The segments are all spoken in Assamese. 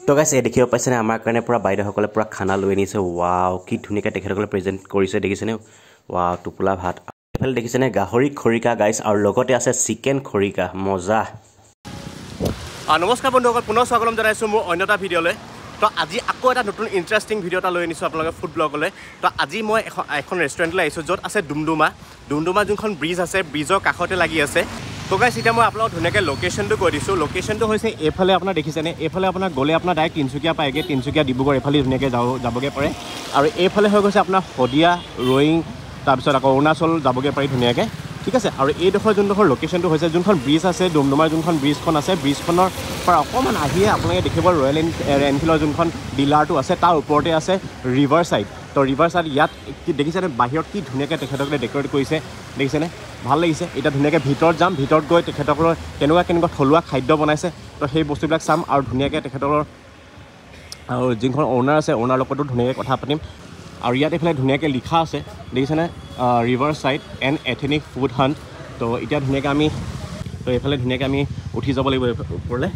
তো গাইছ এই দেখিব পাইছেনে আমাৰ কাৰণে পুৰা বাইদেউসকলে পুৰা খানা লৈ আনিছে ৱাও কি ধুনীয়াকৈ তেখেতসকলে প্ৰেজেণ্ট কৰিছে দেখিছেনে ৱাও টোপোলা ভাত এফালে দেখিছেনে গাহৰি খৰিকা গাইছ আৰু লগতে আছে চিকেন খৰিকা মজা নমস্কাৰ বন্ধুসকল পুনৰ স্বাগতম জনাইছোঁ মোৰ অন্য এটা ভিডিঅ'লৈ তো আজি আকৌ এটা নতুন ইণ্টাৰেষ্টিং ভিডিঅ' এটা লৈ আনিছোঁ আপোনালোকে ফুড ব্লগলৈ তো আজি মই এখন ৰেষ্টুৰেণ্টলৈ আহিছোঁ য'ত আছে ডুমডুমা যোনখন ব্ৰিজ আছে ব্ৰিজৰ কাষতে লাগি আছে তো গাইছ এতিয়া মই আপোনালোকক ধুনীয়াকৈ লোকেশ্যনটো কৈ দিছোঁ লোকেশ্যনটো হৈছে এইফালে আপোনাৰ দেখিছেনে এইফালে আপোনাৰ গ'লে আপোনাৰ ডাইৰেক্ট তিনিচুকীয়া পায়গৈ তিনিচুকীয়া ডিব্ৰুগড় এইফালে ধুনীয়াকৈ যাবগৈ পাৰে আৰু এইফালে হৈ গৈছে আপোনাৰ শদিয়া ৰয়িং তাৰপিছত আকৌ অৰুণাচল যাবগৈ পাৰি ধুনীয়াকৈ ঠিক আছে আৰু এইডোখৰ যোনডোখৰ লোকেশ্যনটো হৈছে যোনখন ব্ৰিজ আছে ডুমডুমাৰ যোনখন ব্ৰিজখন আছে ব্ৰিজখনৰ পৰা অকণমান আহিয়ে আপোনালোকে দেখিব ৰয়েল এনফিল্ডৰ যোনখন ডিলাৰটো আছে তাৰ ওপৰতে আছে ৰিভাৰ ছাইড তো ৰিভাৰ ছাইড ইয়াত দেখিছেনে বাহিৰত কি ধুনীয়াকৈ তেখেতসকলে ডেক'ৰেট কৰিছে দেখিছেনে ভাল লাগিছে এতিয়া ধুনীয়াকৈ ভিতৰত যাম ভিতৰত গৈ তেখেতসকলৰ কেনেকুৱা থলুৱা খাদ্য বনাইছে তো সেই বস্তুবিলাক চাম আৰু ধুনীয়াকৈ তেখেতসকলৰ আৰু যোনখন অ'নাৰ আছে অ'নাৰ লগতো ধুনীয়াকৈ কথা পাতিম আৰু ইয়াত এইফালে ধুনীয়াকৈ লিখা আছে দেখিছেনে river side and ethnic food hunt তো এতিয়া ধুনীয়াকৈ আমি তো এইফালে ধুনীয়াকৈ আমি উঠি যাব লাগিব ওপৰলৈ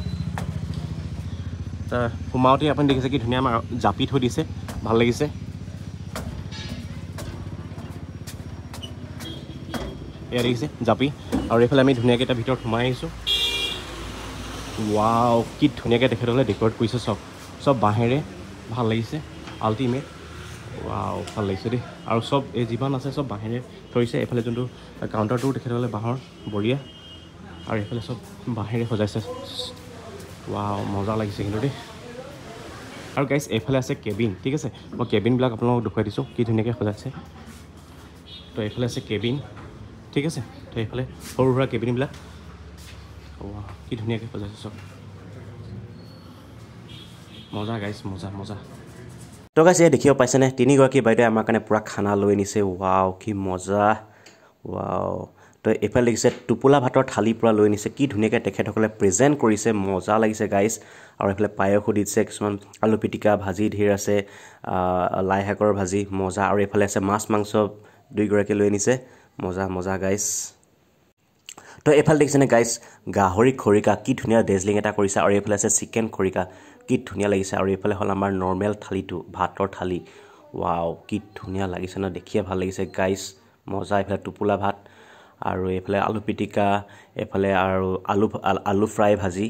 সোমাওঁতে আপুনি দেখিছে কি ধুনীয়া আমাৰ জাপি থৈ দিছে ভাল লাগিছে এয়া দেখিছে জাপি আৰু এইফালে আমি ধুনীয়াকৈ এটা ভিতৰত সোমাই আহিছোঁ ৱাও কি ধুনীয়াকৈ তেখেতসকলে ডেক'ৰেট কৰিছে চব বাঁহেৰে ভাল লাগিছে আল্টিমেট ৱাও ভাল লাগিছে দেই আৰু চব এই যিমান আছে চব বাঁহেৰে থৈছে এইফালে যোনটো কাউণ্টাৰটো তেখেতসকলে বাঁহৰ বঢ়িয়া আৰু এইফালে চব বাঁহেৰে সজাইছে ৱাও মজা লাগিছে কিন্তু দেই আৰু গাইছ এইফালে আছে কেবিন ঠিক আছে মই কেবিনবিলাক আপোনালোকক দেখুৱাই দিছোঁ কি ধুনীয়াকৈ সজাইছে তো এইফালে আছে কেবিন ঠিক আছে তো এইফালে সৰু সুৰা কেবিনবিলাক ৱাও কি ধুনীয়াকৈ সজাইছে চব মজা গাইছ মজা তো গাইছ এই দেখিব পাইছেনে তিনিগৰাকী বাইদেৱে আমাৰ কাৰণে পুৰা খানা লৈ আনিছে ৱাও কি মজা ৱাও তো এইফালে দেখিছে টোপোলা ভাতৰ থালি পুৰা লৈ আনিছে কি ধুনীয়াকৈ তেখেতসকলে প্ৰেজেণ্ট কৰিছে মজা লাগিছে গাইছ আৰু এইফালে পায়সো দিছে কিছুমান আলু পিটিকা ভাজি ধেৰ আছে লাই শাকৰ ভাজি মজা আৰু এইফালে আছে মাছ মাংস দুইগৰাকী লৈ আনিছে মজা গাইছ তো এইফালে দেখিছেনে গাইছ গাহৰি খৰিকা কি ধুনীয়া ডেজলিং এটা কৰিছে আৰু এইফালে আছে চিকেন খৰিকা কি ধুনীয়া লাগিছে আৰু এইফালে হ'ল আমাৰ নৰ্মেল থালিটো ভাতৰ থালি ৱাও কি ধুনীয়া লাগিছে ন দেখিয়ে ভাল লাগিছে গাইছ মজা এইফালে টোপোলা ভাত আৰু এইফালে আলু পিটিকা এইফালে আৰু আলু ফ্ৰাই ভাজি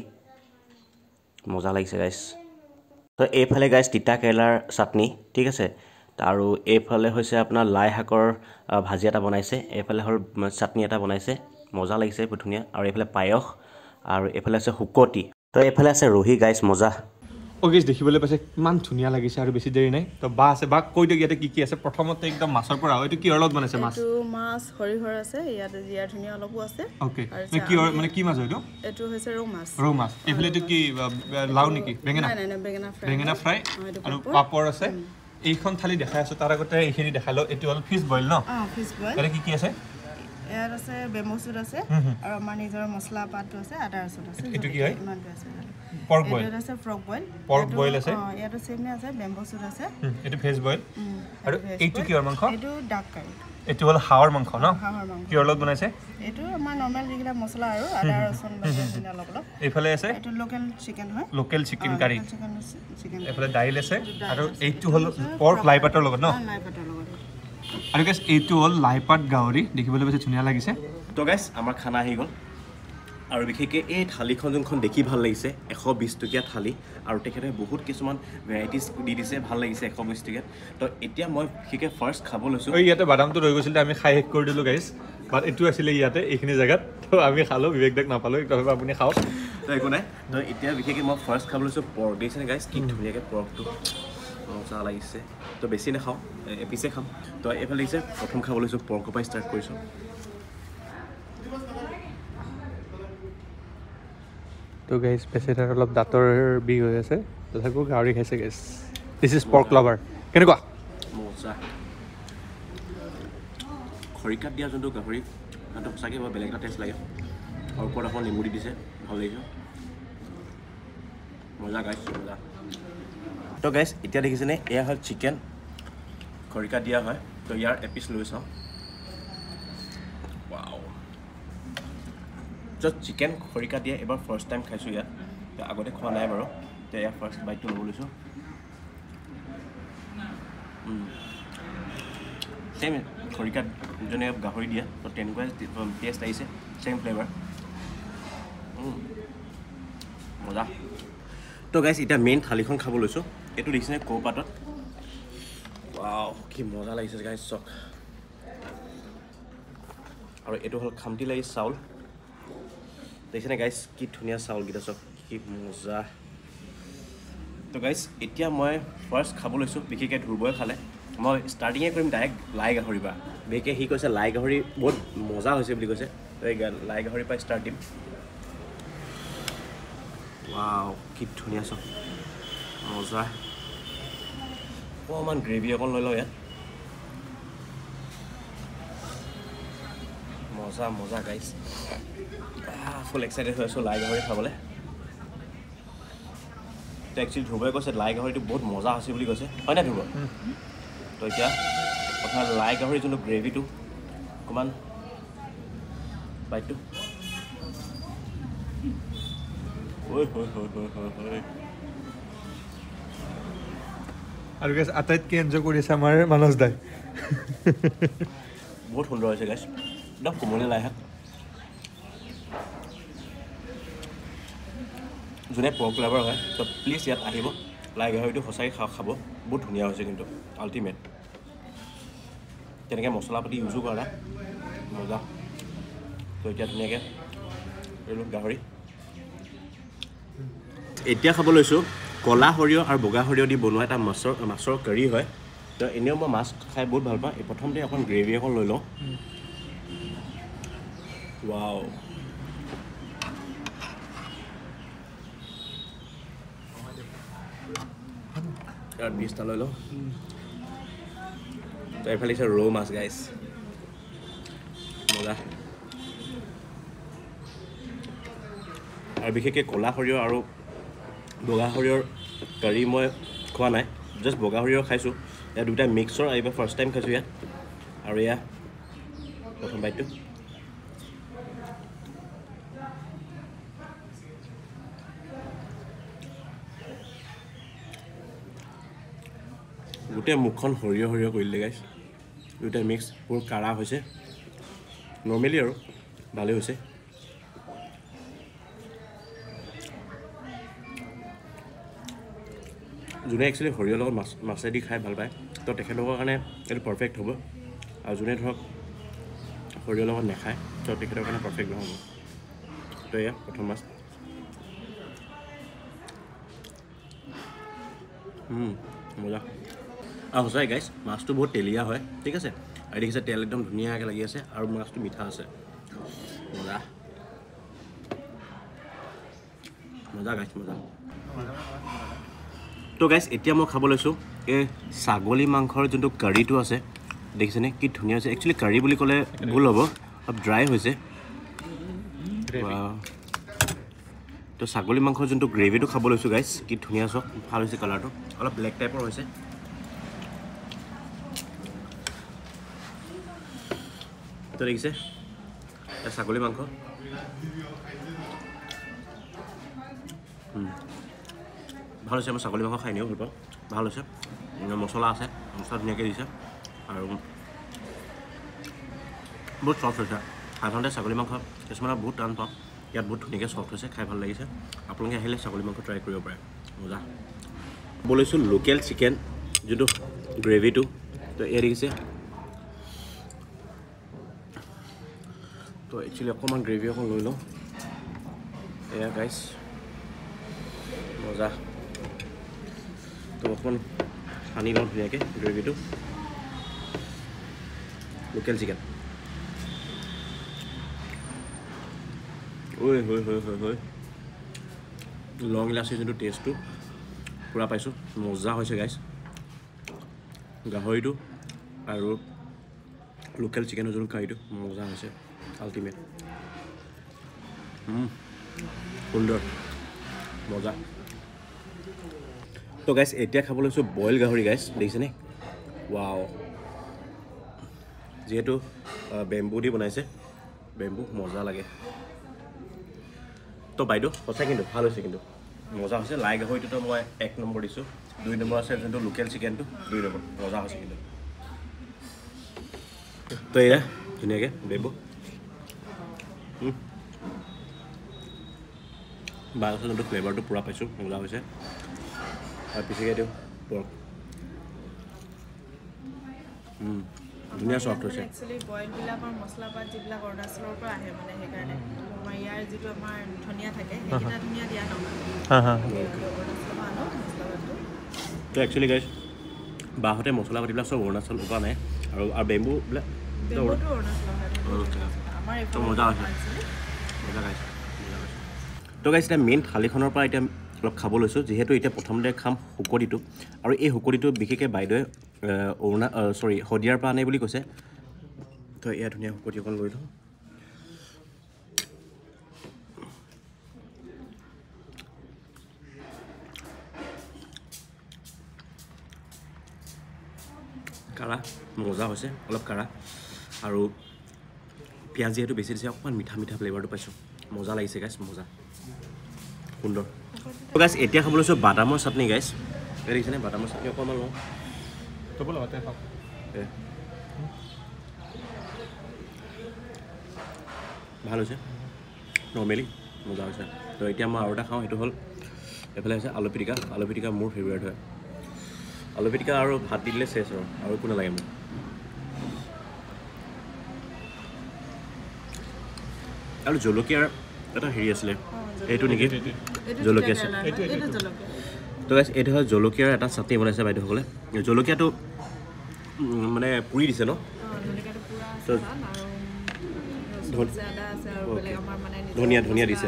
মজা লাগিছে গাইছ তো এইফালে গাইছ তিতা কেৰেলাৰ চাটনি ঠিক আছে আৰু এইফালে হৈছে আপোনাৰ লাই শাকৰ ভাজি এটা বনাইছে এইফালে হ'ল চাটনি এটা বনাইছে মজা লাগিছে বহুত ধুনীয়া আৰু এইফালে পায়স আৰু এইফালে আছে শুকতি তো এইফালে আছে ৰহি গাইছ মজা অগেছ দেখিবলৈ পাইছে ইমান ধুনীয়া লাগিছে আৰু বেছি দেৰি নাই তো বা আছে বা কৈ দিয়ক ইয়াতে কি আছে প্ৰথমতে একদম মাছৰ পৰা এইটো কি অলপ বনাইছে মাছ এইটো মাছ সৰিহৰ আছে ইয়াতে জিয়া ধুনীয়া অলপো আছে ওকে কি মানে কি মাছ এইটো এইটো হৈছে ৰৌ মাছ এইফালে এইটো কি লাউ নেকি বেঙেনা নাই বেঙেনা ফ্ৰাই আৰু পাপৰ আছে এইখন থালি দেখাই আছো তাৰ আগতে এইখিনি দেখালো এইটো হ'ল ফিছ বইল ন ফিছ বইল তাতে কি আছে ইয়াত আছে বেম্বু চুট আছে আৰু আমাৰ নিজৰ মছলা পাতটো আছে আদা ৰচুন আছে এইটো কি হয় ইমানটো আছে পৰ্ক বইল এইটো আছে পৰ্ক বইল আছে ইয়াতো চেমনে আছে বেম্বু চুট আছে এইটো ভেজ বইল আৰু এইটো কি মাংস এইটো ডাক কাৰী এইটো হ'ল হাঁহৰ মাংস ন হাঁহৰ মাংস কি অলপ বনাইছে এইটো আমাৰ নৰ্মেল যিবিলাক মছলা আৰু আদা ৰচুন অলপ এইফালে আছে এইটো লোকেল চিকেন হয় লোকেল চিকেন কাৰী চিকেন এইফালে দাইল আছে আৰু এইটো হ'ল পৰ্ক লাই পাতৰ লগত ন লাই পাতৰ লগত আৰু গাইছ এইটো হ'ল লাইপাত গাহৰি দেখিবলৈ বেছি ধুনীয়া লাগিছে তো গাইছ আমাৰ খানা আহি গ'ল আৰু বিশেষকৈ এই থালিখন যোনখন দেখি ভাল লাগিছে 120 টকীয়া থালি আৰু তেখেতে বহুত কিছুমান ভেৰাইটিজ দি দিছে ভাল লাগিছে 120 টকীয়াত তো এতিয়া মই বিশেষকৈ ফাৰ্ষ্ট খাব লৈছোঁ ইয়াতে বাদামটো ৰৈ গৈছিলে আমি খাই শেষ কৰি দিলোঁ গাইছ বাট এইটো আছিলে ইয়াতে এইখিনি জেগাত তো আমি খালোঁ বিবেক দাক নাপালোঁ একদম আপুনি খাওক তো একো নাই তো এতিয়া বিশেষকৈ মই ফাৰ্ষ্ট খাব লৈছোঁ পৰ্ক দেখিছেনে গাইছ কি ধুনীয়াকৈ পৰ্কটো মজা লাগিছে তো বেছি নাখাওঁ এপিছে খাম তো এইফালে লাগিছে প্ৰথম খাব লৈছোঁ পৰ্কৰ পৰা ষ্টাৰ্ট কৰিছোঁ তো গাইছ পেচেণ্টাৰ অলপ দাঁতৰ বিষ হৈ আছে তথাপিও গাহৰি খাইছে গাইছ দিছ ইজ পৰ্ক লাভাৰ কেনেকুৱা মজা খৰিকাত দিয়া যোনটো গাহৰি সেইটো সঁচাকৈ বৰ বেলেগ এটা টেষ্ট লাগে আৰু ওপৰত আকৌ নেমু দি দিছে ভাল লাগিছে মজা গাইছ মজা তো গাইছ এতিয়া দেখিছেনে এয়া হ'ল চিকেন খৰিকা দিয়া হয় তো ইয়াৰ এপিচ লৈ চাওঁ ৱাও জাষ্ট চিকেন খৰিকা দিয়ে এবাৰ ফাৰ্ষ্ট টাইম খাইছোঁ ইয়াত আগতে খোৱা নাই বাৰু তো এয়া ফাৰ্ষ্ট বাইটটো ল'ব লৈছোঁ ছেইম খৰিকাত যোনে গাহৰি দিয়া তো তেনেকুৱাই টেষ্ট আহিছে ছেইম ফ্লেভাৰ মজা তো গাইছ এতিয়া মেইন থালিখন খাব লৈছোঁ এইটো দেখিছেনে কৌপাতত ৱাও কি মজা লাগিছে গাইছ চক আৰু এইটো হ'ল খামটি লাগি চাউল দেখিছেনে গাইছ কি ধুনীয়া চাউলকেইটা চক কি মজা তো গাইছ এতিয়া মই ফাৰ্ষ্ট খাব লৈছোঁ বিশেষকৈ ধ্ৰুৱই খালে মই ষ্টাৰ্টিঙে কৰিম ডাইৰেক্ট লাই গাহৰি পৰা বিশেষকৈ সি কৈছে লাই গাহৰি বহুত মজা হৈছে বুলি কৈছে তো এই লাই গাহৰিৰ পৰা ষ্টাৰ্ট দিম ৱাও কি ধুনীয়া চক মজা অকণমান গ্ৰেভি অকণ লৈ লওঁ ইয়াত মজা মজা গাইছ ফুল এক্সাইটেড হৈ আছোঁ লাই গাহৰি খাবলৈ তো একচুৱেলি ধ্ৰুৱই কৈছে লাই গাহৰিটো বহুত মজা হৈছে বুলি কৈছে হয় নাই ধ্ৰুৱ তো এতিয়া প্ৰথমে লাই গাহৰি যোনটো গ্ৰেভিটো অকণমান বাইটটো আৰু গাইছ আটাইতকৈ এনজয় কৰি আছে আমাৰ মানস দাই বহুত সুন্দৰ হৈছে গাইছ একদম কোমলীয়া লাই শাক যোনে পৰ্ক লাভাৰ হয় তো প্লিজ ইয়াত আহিব লাই গাহৰিটো সঁচাকৈ খাব বহুত ধুনীয়া হৈছে কিন্তু আল্টিমেট তেনেকৈ মছলা পাতি ইউজো কৰা নাই মজা তো এতিয়া ধুনীয়াকৈ এইটো গাহৰি এতিয়া খাব লৈছোঁ ক'লা সৰিয়হ আৰু বগা সৰিয়হ দি বনোৱা এটা মাছৰ কাৰী হয় তো এনেও মই মাছ খাই বহুত ভাল পাওঁ এই প্ৰথমতে অকণ গ্ৰেভি অকণ লৈ লওঁ ৱাও ইয়াত 20টা লৈ লওঁ তো এইফালে আছে ৰৌ মাছ গাইছ মজা আৰু বিশেষকৈ ক'লা সৰিয়হ আৰু বগা সৰিয়হৰ কাৰী মই খোৱা নাই জাষ্ট বগা সৰিয়হ খাইছোঁ ইয়াত দুটা মিক্সৰ এইবাৰ ফাৰ্ষ্ট টাইম খাইছোঁ ইয়াত আৰু এয়া প্ৰথম বাইটটো গোটেই মুখখন সৰিয়হ সৰিয়হ কৰি দিলে গাইছ দুটা মিক্স বহুত কাঢ়া হৈছে নৰ্মেলি আৰু ভালেই হৈছে যোনে একচুৱেলি সৰিয়হৰ লগত মাছেদি খাই ভাল পায় তো তেখেতলোকৰ কাৰণে এইটো পাৰফেক্ট হ'ব আৰু যোনে ধৰক সৰিয়হৰ লগত নাখায় তো তেখেতৰ কাৰণে পাৰফেক্ট নহ'ব তো এয়া প্ৰথম মাছ মজা আৰু সঁচাই গাইছ মাছটো বহুত তেলীয়া হয় ঠিক আছে আৰু দেখিছে তেল একদম ধুনীয়াকৈ লাগি আছে আৰু মাছটো মিঠা আছে মজা মজা গাইছ মজা তো গাইছ এতিয়া মই খাব লৈছোঁ এই ছাগলী মাংসৰ যোনটো কাৰীটো আছে দেখিছেনে কি ধুনীয়া হৈছে একচুৱেলি কাৰী বুলি ক'লে ভুল হ'ব অলপ ড্ৰাই হৈছে তো ছাগলী মাংসৰ যোনটো গ্ৰেভিটো খাব লৈছোঁ গাইছ কি ধুনীয়া চক ভাল হৈছে কালাৰটো অলপ ব্লেক টাইপৰ হৈছে তো দেখিছে ছাগলী মাংস ভাল হৈছে মই ছাগলী মাংস খাই নিও ভাল পাওঁ ভাল হৈছে মছলা আছে মছলা ধুনীয়াকৈ দিছে আৰু বহুত চফ্ট হৈছে সাধাৰণতে ছাগলী মাংস কিছুমানৰ বহুত টান পাওঁ ইয়াত বহুত ধুনীয়াকৈ চফ্ট হৈছে খাই ভাল লাগিছে আপোনালোকে আহিলে ছাগলী মাংস ট্ৰাই কৰিব পাৰে মজা বলৈছোঁ লোকেল চিকেন যোনটো গ্ৰেভিটো তো এয়া দেখিছে তো একচুৱেলি অকণমান গ্ৰেভি অকণ লৈ লওঁ এয়া গাইছ মজা তো অকণমান সানি লওঁ ধুনীয়াকৈ গ্ৰেভিটো লোকেল চিকেন ঐ হয় লং ইলাচি যোনটো টেষ্টটো পূৰা পাইছোঁ মজা হৈছে গাইছ গাহৰিটো আৰু লোকেল চিকেনৰ যোনটো কাৰীটো মজা হৈছে আল্টিমেট সুন্দৰ মজা তো গাইছ এতিয়া খাব লৈছোঁ বইল গাহৰি গাইছ দেখিছেনে ৱাও যিহেতু বেম্বু দি বনাইছে বেম্বু মজা লাগে তো বাইদেউ সঁচাই কিন্তু ভাল হৈছে কিন্তু মজা হৈছে লাই গাহৰিটোতো মই 1 নম্বৰ দিছোঁ 2 নম্বৰ আছে যোনটো লোকেল চিকেনটো 2 নম্বৰ মজা হৈছে কিন্তু তো এয়া ধুনীয়াকৈ বেবো বাগছৰ যোনটো ফ্লেভাৰটো পূৰা পাইছোঁ মজা হৈছে আৰু পিছিকৈ দিওঁ পৰ্ক ধুনীয়া চফ্ট হৈছে একচুৱেলি বইলবিলাকৰ মছলাপাত যিবিলাক অৰুণাচলৰ পৰা আহে মানে সেইকাৰণে আমাৰ ইয়াৰ যিটো আমাৰ ধনিয়া থাকে সেইকেইটা ধনিয়া দিয়া নহয় অৰুণাচলৰ পৰা আনো মছলাপাতটো তো একচুৱেলি গাইছ বাহঁতে মছলা পাতিবিলাক চব অৰুণাচলৰ পৰা আনে আৰু বেম্বুবিলাক বেম্বুটো অৰুণাচলৰ আমাৰ তো মজা হৈছে মজা গাইছ তো গাইছ এতিয়া মেইন থালিখনৰ পৰা এতিয়া অলপ খাব লৈছোঁ যিহেতু এতিয়া প্ৰথমতে খাম শুকতিটো আৰু এই শুকতিটো বিশেষকৈ বাইদেৱে শদিয়াৰ পৰা আনে বুলি কৈছে তো এয়া ধুনীয়া শুকতি অকণ লৈ লওঁ কাৰা মজা হৈছে অলপ কাৰা আৰু পিঁয়াজ যিহেতু বেছি দিছে অকণমান মিঠা মিঠা ফ্লেভাৰটো পাইছোঁ মজা লাগিছে গাইছ মজা সুন্দৰ গাইছ এতিয়া খাব লৈছোঁ বাদামৰ চাটনি গাইছ দেখিছেনে বাদামৰ চাটনি অকণমান লওঁ ভাল হৈছে নৰ্মেলি মজা হৈছে তো এতিয়া মই আৰু এটা খাওঁ সেইটো হ'ল এইফালে হৈছে আলু পিটিকা মোৰ ফেভৰেট হয় আলু পিটিকা আৰু ভাত দি দিলে চেছ আৰু একো নালাগে মোক আৰু জলকীয়াৰ এটা হেৰি আছিলে এইটো নেকি জলকীয়া আছে তো গাইছ এইটো হয় জলকীয়াৰ এটা চাটনি বনাইছে বাইদেউসকলে জলকীয়াটো মানে পুৰি দিছে ন ধনিয়া দিছে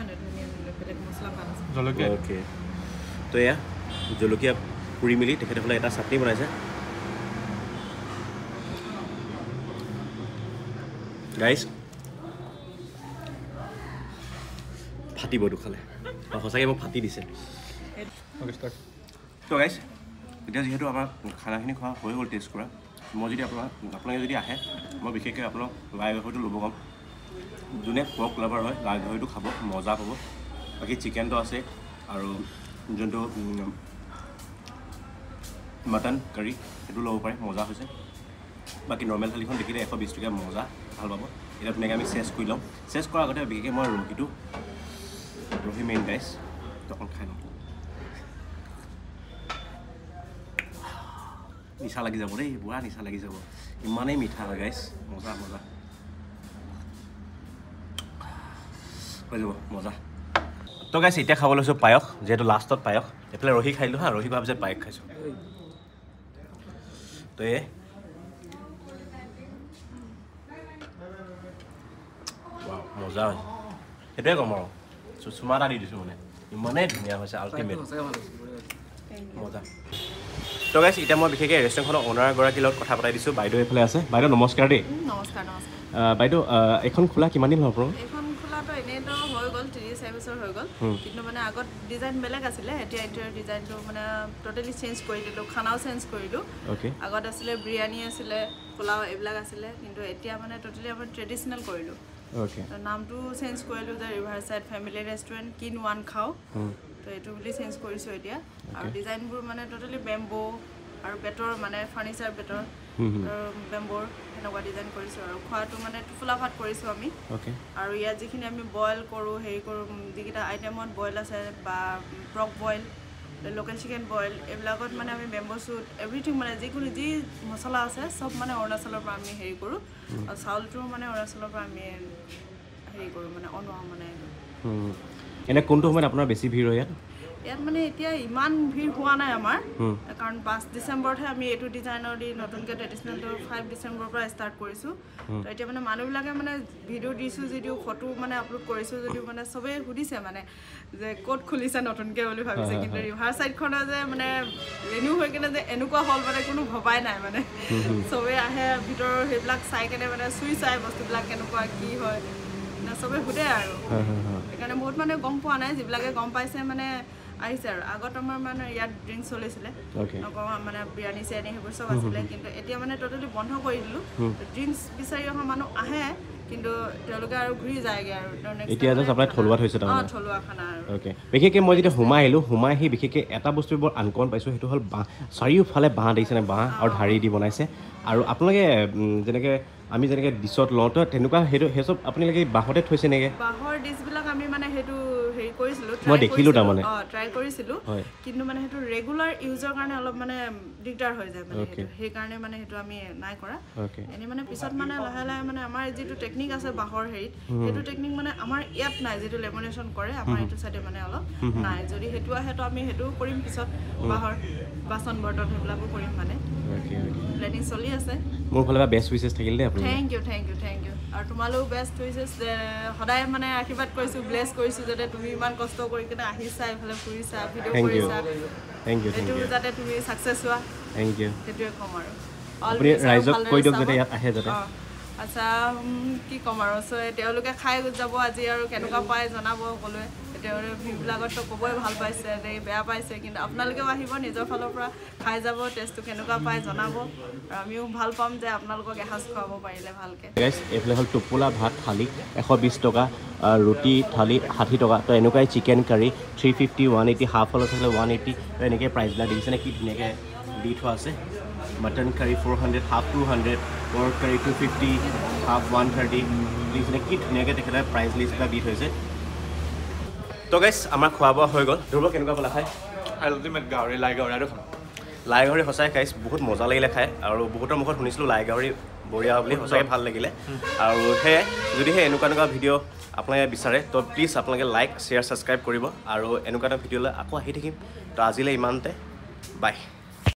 অ'কে তো এয়া জলকীয়া পুৰি মেলি তেখেতসকলে এটা চাটনি বনাইছে গাইছ ফাটিব দুখালে সঁচাকৈ মোক ফাটি দিছে তো গাইছ এতিয়া যিহেতু আমাৰ খানাখিনি খোৱা হৈ গ'ল টেষ্ট কৰা মই যদি আপোনালোকে যদি আহে মই বিশেষকৈ আপোনাক লাই গাহৰিটো ল'ব ক'ম যোনে পৰ্ক লাভাৰ হয় লাই গাহৰিটো খাব মজা পাব বাকী চিকেনটো আছে আৰু যোনটো মটন কাৰী সেইটো ল'ব পাৰে মজা হৈছে বাকী নৰ্মেল থালিখন দেখিলে 120 টকীয়া মজা ভাল পাব এতিয়া ধুনীয়াকৈ আমি চেছ কৰি ল'ম চেছ কৰাৰ আগতে বিশেষকৈ মই ৰহি মেইন গাইছ তখন খাই লওঁ নিচা লাগি যাব দেই পুৰা নিচা লাগি যাব ইমানেই মিঠা হয় গাইছ মজা হৈ যাব মজা তো গাইছ এতিয়া খাব লৈছোঁ পায়স যিহেতু লাষ্টত পায়স এইফালে ৰহি খাইলোঁ হা ৰহি ভাবিছে পায়স খাইছোঁ তো মজা হৈছে সেইটোৱে ক'ম আৰু চুমা এটা দি দিছোঁ মানে ইমানেই ধুনীয়া হৈছে আল্টিমেট মজা তো গাইছ এতিয়া মই বিশেষকৈ ৰেষ্টুৰেণ্টখনৰ অ'নাৰগৰাকীৰ লগত কথা পতাই দিছোঁ বাইদেউ এইফালে আছে বাইদেউ নমস্কাৰ দেই নমস্কাৰ বাইদেউ এইখন খোলা কিমান দিন হ'ল আপোনাৰ এইখন খোলাটো এনেইতো হৈ গ'ল 3-4 বছৰ হৈ গ'ল কিন্তু মানে আগত ডিজাইন বেলেগ আছিলে এতিয়া এইটোৰ ডিজাইনটো মানে টোটেলি চেঞ্জ কৰি দিলোঁ খানাও চেঞ্জ কৰিলোঁ আগত আছিলে বিৰিয়ানী আছিলে পোলাও এইবিলাক আছিলে কিন্তু এতিয়া মানে টোটেলি আমাৰ ট্ৰেডিশ্যনেল কৰিলোঁ নামটো চেঞ্জ কৰিলোঁ যে ৰিভাৰ ছাইড ফেমিলি ৰেষ্টুৰেণ্ট কিন ওৱান খাওঁ তো এইটো বুলি চেঞ্জ কৰিছোঁ এতিয়া আৰু ডিজাইনবোৰ মানে টোটেলি বেম্বো আৰু বেটৰ মানে ফাৰ্নিচাৰ বেটৰ বেম্বৰ এনেকুৱা ডিজাইন কৰিছোঁ আৰু খোৱাটো মানে টোফোলা ভাত কৰিছোঁ আমি আৰু ইয়াত যিখিনি আমি বইল কৰোঁ হেৰি কৰোঁ যিকেইটা আইটেমত বইল আছে বা pork boil local chicken boil এইবিলাকত মানে আমি বেম্বো শ্বুট এভৰিথিং মানে যিকোনো যি মছলা আছে চব মানে অৰুণাচলৰ পৰা আমি হেৰি কৰোঁ আৰু চাউলটো মানে অৰুণাচলৰ পৰা আমি হেৰি কৰোঁ মানে অনোৱা মানে এনে কোনটো সময়ত আপোনাৰ বেছি ভিৰ হয় ইয়াত মানে এতিয়া ইমান ভিৰ হোৱা নাই আমাৰ কাৰণ 5 ডিচেম্বৰতহে আমি এইটো ডিজাইনৰ দি নতুনকৈ ট্ৰেডিশ্যনেলটো 5 ডিচেম্বৰৰ পৰা ষ্টাৰ্ট কৰিছোঁ তো এতিয়া মানে মানুহবিলাকে মানে ভিডিঅ' দিছোঁ যদিও ফটো মানে আপলোড কৰিছোঁ যদিও মানে চবেই সুধিছে মানে যে ক'ত খুলিছে নতুনকৈ বুলি ভাবিছে কিন্তু ৰিভাৰ ছাইডখনে যে মানে ৰেনিউ হৈ কিনে যে এনেকুৱা হ'ল মানে কোনো ভবাই নাই মানে চবেই আহে ভিতৰৰ সেইবিলাক চাই কেনে মানে চুই চাই বস্তুবিলাক কেনেকুৱা কি হয় চবেই সোধে আৰু সেইকাৰণে বহুত মানে গম পোৱা নাই যিবিলাকে গম পাইছে মানে আহিছে আৰু আগত আমাৰ মানে ইয়াত ড্ৰিংকছ চলিছিলে মানে বিৰিয়ানী চিৰিয়ানী সেইবোৰ চব আছিলে কিন্তু এতিয়া মানে টোটেলি বন্ধ কৰি দিলোঁ ড্ৰিংকছ বিচাৰি অহা মানুহ আহে কিন্তু তেওঁলোকে আৰু ঘূৰি যায়গৈ আৰু এতিয়া জাষ্ট আপোনাৰ থলুৱাত হৈছে তাৰমানে থলুৱা খানা আৰু অ'কে বিশেষকৈ মই যেতিয়া সোমাই আহিলোঁ সোমাই আহি বিশেষকৈ এটা বস্তু বৰ আনকমন পাইছোঁ সেইটো হ'ল বাঁহ চাৰিওফালে বাঁহ দেখিছেনে বাঁহ আৰু ঢাৰি দি বনাইছে আৰু আপোনালোকে যেনেকৈ আমি যেনেকৈ ডিছত লওঁ তো তেনেকুৱা সেই চব আপোনালোকে বাঁহতে থৈছে নেকি বাঁহৰ ডিছবিলাক আমি মানে সেইটো হেৰি কৰিছিলোঁ মই দেখিলোঁ তাৰমানে ট্ৰাই কৰিছিলোঁ কিন্তু মানে সেইটো ৰেগুলাৰ ইউজৰ কাৰণে অলপ মানে দিগদাৰ হৈ যায় মানে সেইকাৰণে মানে সেইটো আমি নাই কৰা এনেই মানে পিছত মানে লাহে লাহে মানে আমাৰ যিটো টেকনিক আছে বাঁহৰ হেৰিত সেইটো টেকনিক মানে আমাৰ ইয়াত নাই যিটো লেমিনেশ্যন কৰে আমাৰ এইটো চাইডে মানে অলপ নাই যদি সেইটো আহে তো আমি সেইটোও কৰিম পিছত বাঁহৰ বাচন বৰ্তন সেইবিলাকো কৰিম মানে প্লেনিং চলি আছে মোৰ ফালৰ পৰা বেষ্ট উইচেছ থাকিল দেই আপোনালোক থেংক ইউ আৰু তোমালোকেও বেষ্ট উইচেছ সদায় মানে আশীৰ্বাদ কৰিছোঁ ব্লেছ কৰিছোঁ যাতে তুমি ইমান কষ্ট কৰি কিনে আহিছা এইফালে ফুৰিছা ভিডিঅ' কৰিছা সেইটো যাতে তুমি ছাকচেছ হোৱা থেংক ইউ সেইটোৱে ক'ম আৰু আপুনি ৰাইজক কৈ দিয়ক যাতে ইয়াত আহে যাতে আচ্ছা কি ক'ম আৰু তেওঁলোকে খাই যাব আজি আৰু কেনেকুৱা পায় জনাব সকলোৱে তেওঁলোকে ভিউবিলাকততো ক'বই ভাল পাইছে দেই বেয়া পাইছে কিন্তু আপোনালোকেও আহিব নিজৰ ফালৰ পৰা খাই যাব টেষ্টটো কেনেকুৱা পায় জনাব আৰু আমিও ভাল পাম যে আপোনালোকক এসাঁজ খুৱাব পাৰিলে ভালকৈ এইফালে হ'ল টোপোলা ভাত থালি 120 টকা ৰুটি থালি 60 টকা তো এনেকুৱাই চিকেন কাৰী 350 180 হাফ হলত থাকিলে 180 তো এনেকৈ প্ৰাইচবিলাক দেখিছেনে কি ধুনীয়াকৈ দি থোৱা আছে mutton curry 400 half 200 pork curry 250 half 130 দেখিছেনে কি ধুনীয়াকৈ তেখেতে প্ৰাইচ লিষ্টবিলাক দি থৈছে তো গাইছ আমাৰ খোৱা বোৱা হৈ গ'ল ধ্ৰুৱ কেনেকুৱা পালা খাই আল্টিমেট গাহৰি লাই গাহৰি আৰু লাই গাহৰি সঁচাই খাইছ বহুত মজা লাগিলে খাই আৰু বহুতৰ মুখত শুনিছিলোঁ লাই গাহৰি বঢ়িয়া বুলি সঁচাকৈ ভাল লাগিলে আৰু সেয়ে যদিহে এনেকুৱা ভিডিঅ' আপোনালোকে বিচাৰে তো প্লিজ আপোনালোকে লাইক শ্বেয়াৰ ছাবস্ক্ৰাইব কৰিব আৰু এনেকুৱা এটা ভিডিঅ'লৈ আকৌ আহি থাকিম তো আজিলৈ ইমানতে বাই